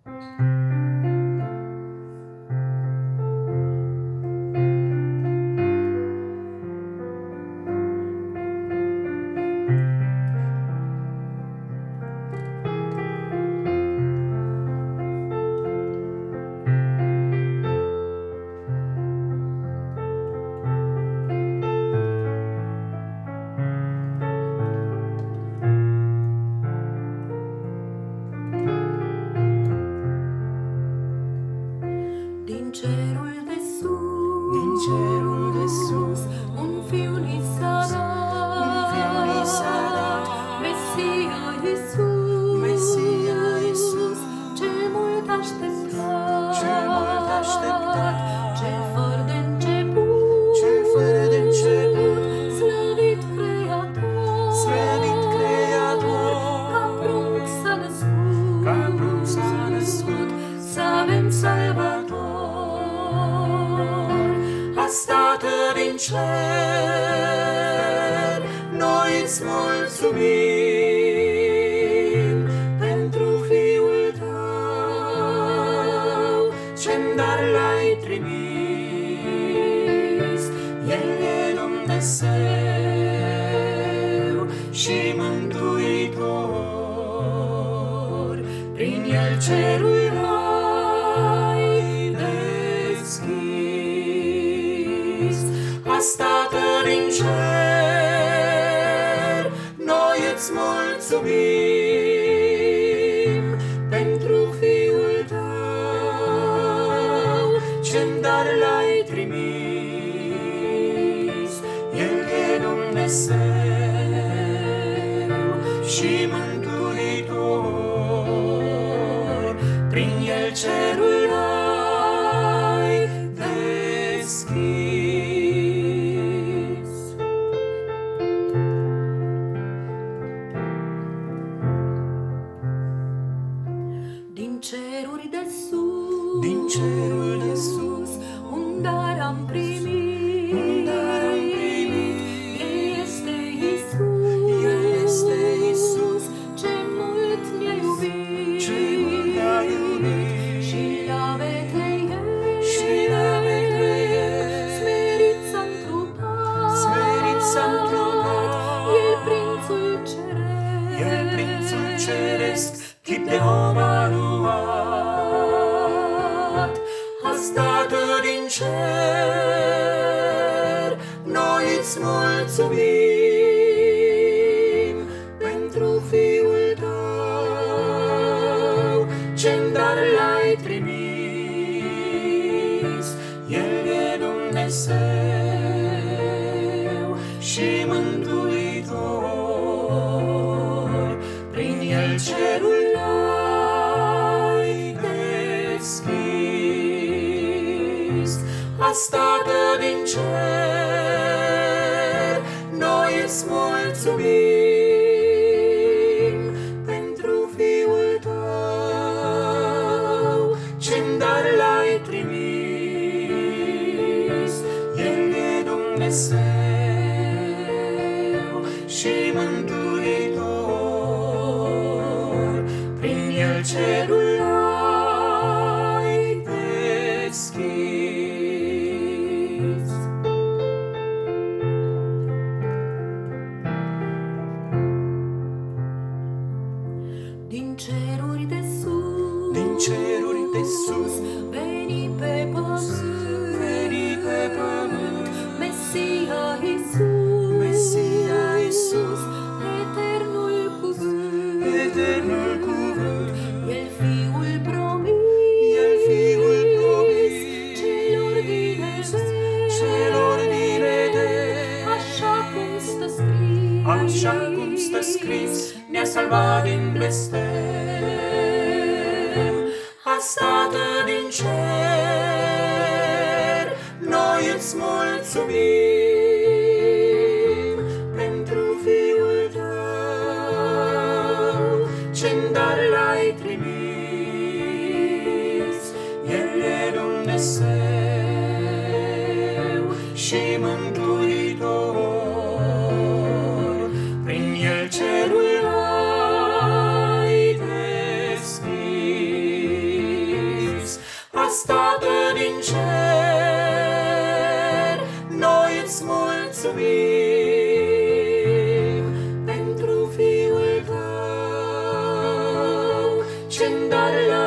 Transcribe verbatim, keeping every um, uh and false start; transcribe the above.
Din cerul de sus, din cerul de sus, un fiu ni s-a dat, un fiu ni s-a dat, Mesia Iisus, Mesia Iisus, cel mult așteptat, cel mult așteptat, cel fără de început, cel fără de început, slăvit Creator, slăvit Creator, ca prunc s-a născut, ca prunc s-a născut, să avem Salvator. Tată din cer, noi îți mulțumim pentru Fiul Tău, ce-n dar l-ai trimis. El e Dumnezeu și Mântuitor, prin El cerul ai deschis. Tată din cer, noi îți mulțumim pentru Fiul Tău, ce-n dar l-ai trimis. El e Dumnezeu și Mântuitor, prin El cerul ai deschis. Din ceruri de sus, din cerul de sus, un dar am primit, un dar am primit. El este Iisus, El este Iisus, ce mult ne-a iubit, ce mult ne-a iubit, și la Betleem, și la Betleem, smerit s-a întrupat, smerit s-a întrupat. El prințul ceresc, El prințul ceresc, chip de om a luat. Azi, Tată din cer, noi îți mulțumim pentru Fiul Tău, ce-n dar l-ai trimis. El e Dumnezeu și Mântuitor, prin El cerul ai deschis. Azi, Tată din cer, noi îți mulțumim pentru Fiul Tău, ce-n dar l-ai trimis. El e Dumnezeu și Mântuitor, prin El cerul ai deschis. din ceruri de sus, din ceruri de sus, veni pe pământ, veni pe pământ, Mesia Iisus, Mesia Iisus, eternul cuvânt, eternul cuvânt. El Fiul promis, El Fiul promis, celor din Edem, celor din Edem, așa cum stă scris, așa cum stă scris, ne-a salvat din blestem. Azi, Tată din cer, noi îți mulțumim pentru Fiul Tău, ce-n dar l-ai trimis. El e Dumnezeu și Mântuitor, prin El cerul ai deschis. cer, noi îți mulțumim pentru Fiul Tău, ce-n dar